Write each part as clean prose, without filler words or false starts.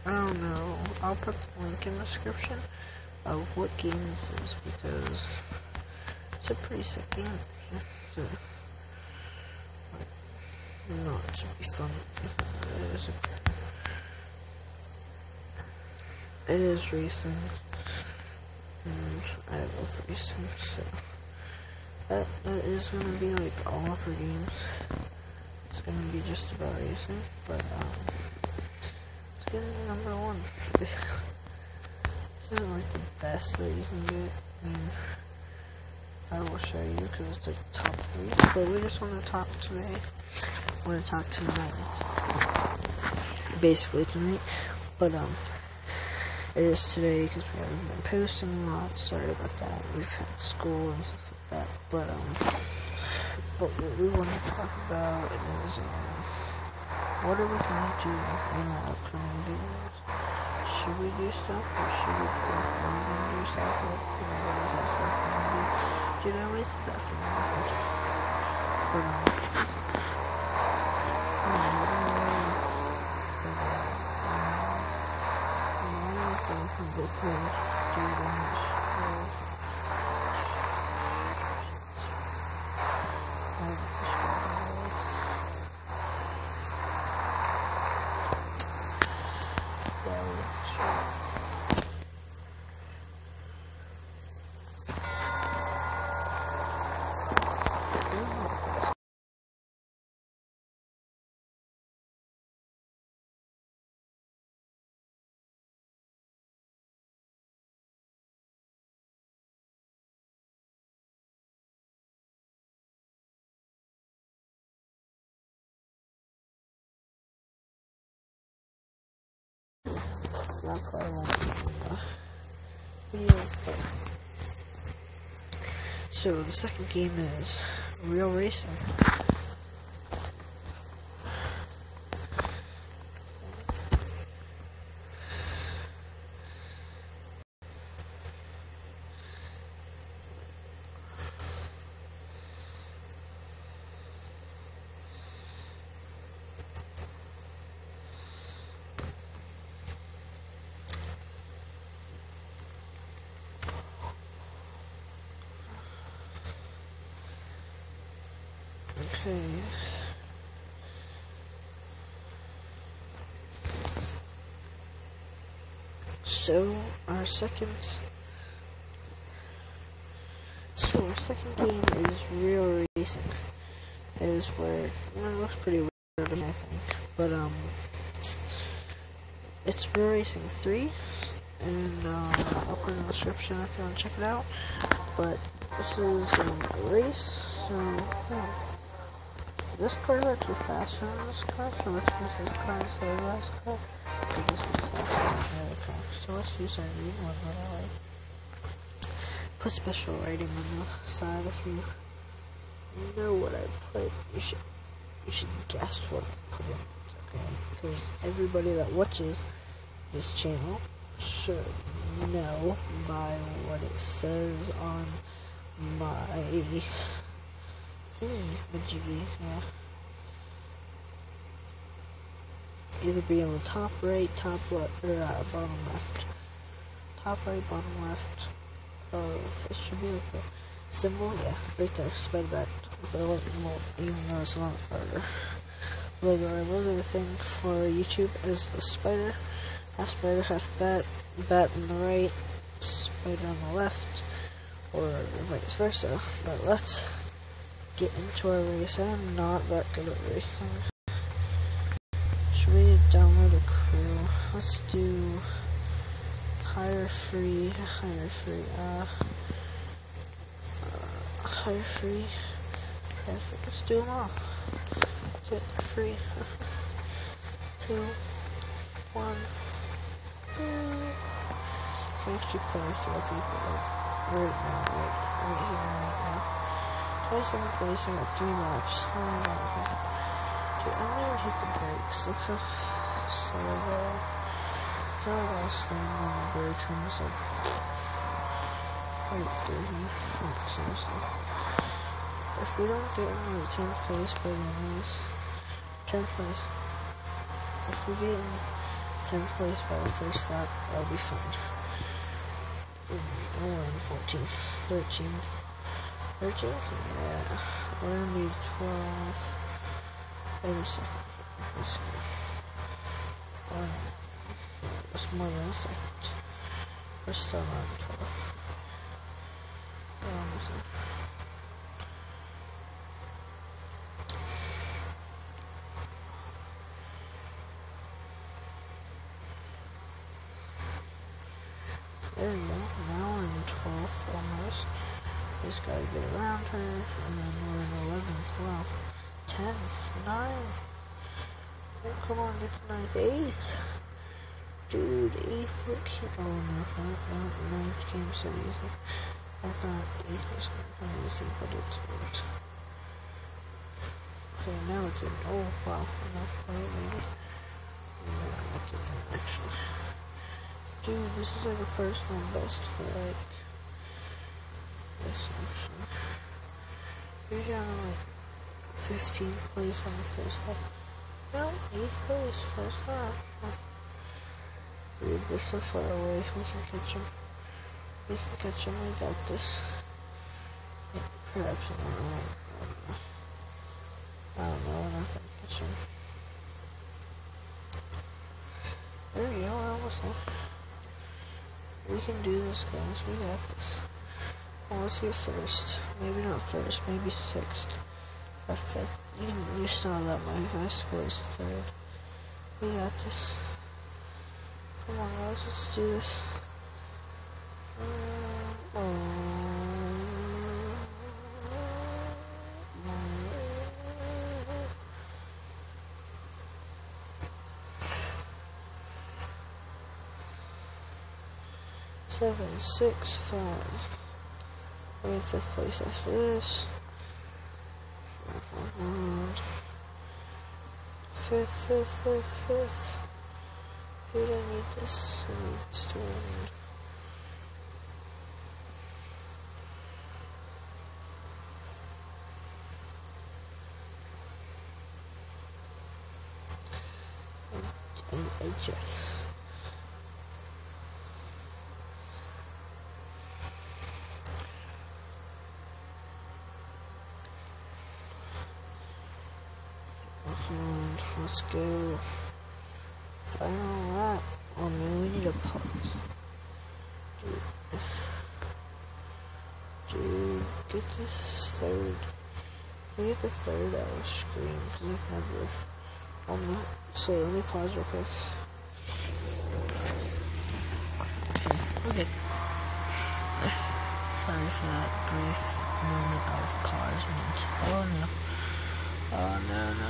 I don't know. I'll put the link in the description of what game this is because it's a pretty sick game. So, not to be funny. It is racing, and I love racing, so that is gonna be like all of her games. It's gonna be just about racing, but it's getting number one. This isn't like the best that you can get. I mean, I will show you because it's like top 3. But we just want to talk today. I want to talk tonight. Basically tonight. But it is today because we haven't been posting a lot. Sorry about that. We've had school and stuff like that. But what we want to talk about is what are we going to do in our upcoming videos? Should we do stuff or should we do stuff? What is that stuff going to do? Dude, I wasted that for nothing. But not quite a video. So the second game is Real Racing. Okay. So our second game is Real Racing. Is where it looks pretty weird to me, I think. But it's Real Racing 3, and I'll put it in the description if you want to check it out. But this is a race, so yeah. This car is actually faster than this car, so let's use this car instead of the last car. But this one's faster than the other car. So let's use our green one that I like. Put special writing on the side if you know what I put. You should guess what I put in, okay? Because everybody that watches this channel should know by what it says on my yeah. Either be on the top right, top left, or bottom left. Top right, bottom left of, it should be like the symbol, yeah, right there, spider bat, with a lightning bolt, even though it's not harder. Logo, our logo thing for YouTube is the spider, half spider, half bat, bat on the right, spider on the left, or vice versa. But let's get into our race. I'm not that good at racing. Should we download a crew? Let's do hire free. Perfect. Let's do them all. Do it free. 2, 1. I actually play with 4 people right now, right here, right now. 27th racing at 3 laps. Oh my god. Dude, I'm gonna hit the brakes. Look how slow they are. It's all I was standing on the brakes. I'm just like right through here. Like, seriously. If we don't get in the 10th place by the race, 10th place. If we get in 10th place by the first lap, that'll be fun. We're in 14th, 13th. 13th? Yeah. We're gonna be 12th. Wait a second. It's more than a second. We're still on 12th. We're almost there. There we go. Now we're in 12th almost. Just gotta get around her. And then we're in 11th. Wow. 10th. 9th. Oh, come on, get to 9th. 8th. Dude, 8th. What can't. Oh no. 9th came so easy. I thought 8th was going to come easy, but it's not. Okay, now it's in. Oh, wow. Enough point, maybe. No, I didn't actually. Dude, this is like a personal best for like this actually. Usually I'm like 15th place on the first lap. No, 8th place, first lap. Dude, they're so far away. We can catch them. We can catch them. We got this. Yeah, perhaps I don't know. I don't know. We're not gonna catch them. There we go. We're almost there. We can do this, guys. We got this. Well, let's get first. Maybe not first. Maybe 6th or 5th. You saw that my high score is 3rd. We got this. Come on, guys. Let's do this. Seven, 6, 5. We're in 5th place after this. 5th. Dude, I need this. I need this to win. And Jeff. Let's go. Final lap. Oh man, we need a pause. Dude, get this 3rd. If we get the 3rd, I will scream because I've never. So let me pause real quick. Okay. Sorry for that brief moment of pausement. Oh no. Oh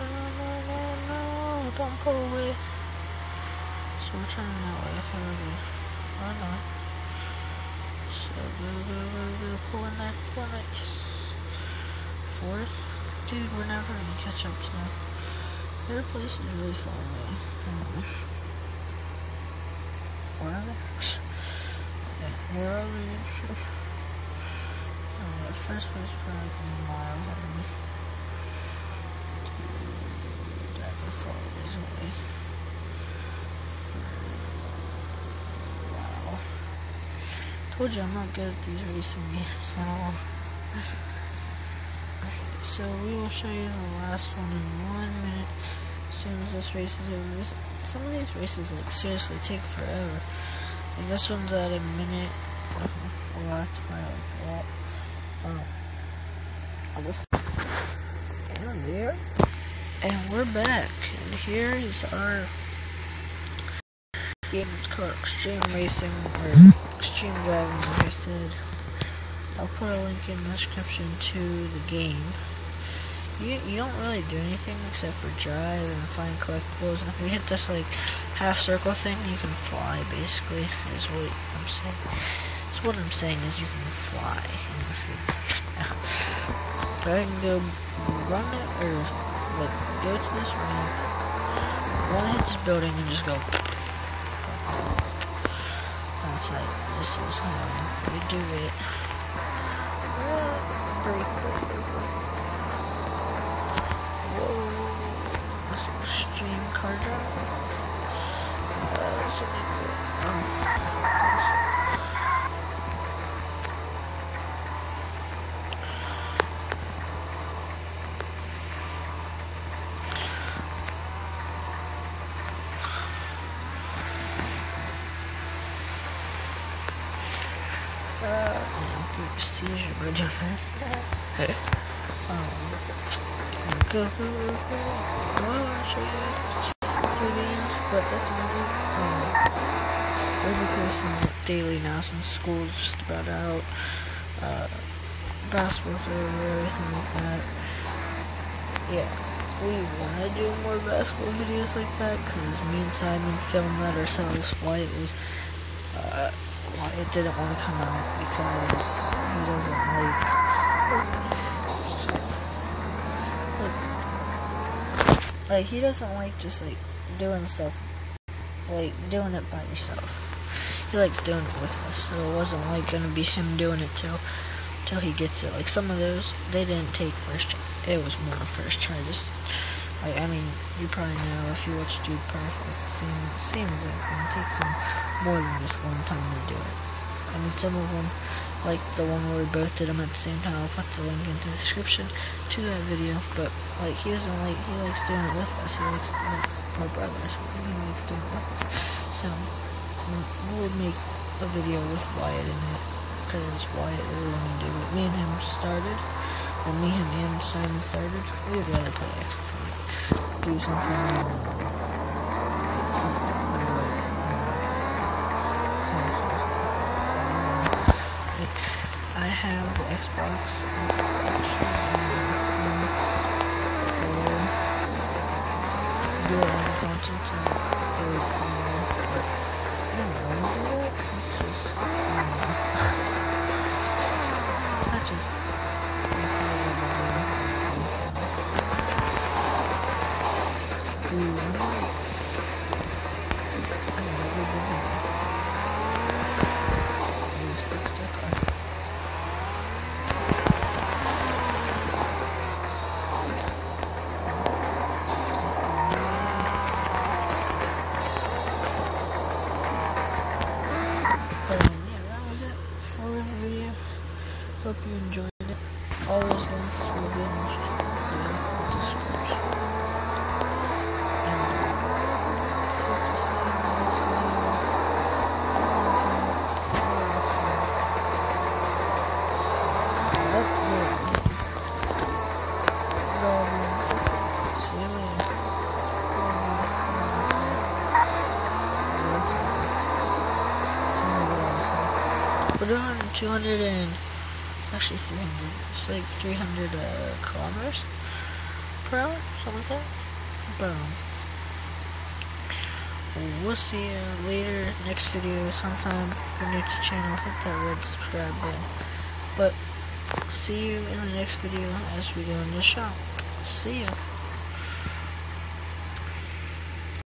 no, don't pull away. So we're turning that way, okay. Oh no. So go, pull in that, yes. 4th? Dude, we're never gonna catch up to them. 3rd place is really far away. Where are they? Yeah, where are they? Oh, 1st place is probably like a mile ahead of me. Far ways away. Wow. Told you I'm not good at these racing games at all. So we will show you the last one in 1 minute as soon as this race is over. Some of these races like seriously take forever. Like this one's at a minute. Well, that's probably like there. And we're back, and here is our game. It's called Extreme Racing, or Extreme Driving, like I said. I'll put a link in the description to the game. You don't really do anything except for drive and find collectibles, and if you hit this like half circle thing, you can fly, basically, is what I'm saying. So what I'm saying is you can fly in this game. But I can go run it, or like go to this ramp, run hit this building and just go. That's like, this is how we do it. Break. Whoa. That's extreme car drive. Seizure, but different. But that's about it. Overcrossing daily now since school's just about out. Basketball's over, everything like that. Yeah, we want to do more basketball videos like that because me and Simon filmed that ourselves. Wyatt didn't want to come out because he doesn't like he doesn't like just like doing stuff, like doing it by yourself. He likes doing it with us, so it wasn't like gonna be him doing it till he gets it. Like some of those, they didn't take first try. It was more first try. Just like, I mean, you probably know if you watch Dude Perfect, same exact thing. It takes him more than just one time to do it. I mean, some of them, like the one where we both did them at the same time, I'll put the link in the description to that video. But like, he likes doing it with us. He likes my brother, so he likes doing it with us. So we would make a video with Wyatt in it, because Wyatt really wanted to do it. Me and him started, and me, him, and Simon started. We would rather play extra, do something. I have the Xbox for dual content, but I don't want to do it. It's just hope you enjoyed it. All those links will be in the description. And hope to see you in the next video. Let's go. See you later. We're doing 200 and actually 300. It's like 300 kilometers per hour, something like that. But we'll see you later. Next video sometime. If you're new to the channel, hit that red subscribe button. But see you in the next video as we go in the shop. See ya.